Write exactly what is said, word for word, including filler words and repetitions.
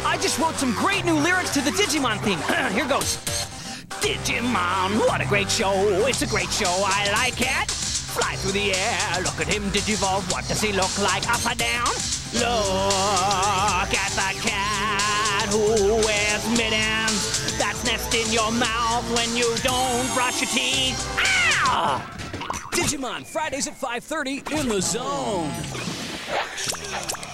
I just wrote some great new lyrics to the Digimon theme. Here goes. Digimon, what a great show. It's a great show, I like it. Fly through the air, look at him digivolve. What does he look like, upside down? Look at the cat who wears mittens. That's nest in your mouth when you don't brush your teeth. Ow! Digimon, Fridays at five thirty in the Zone.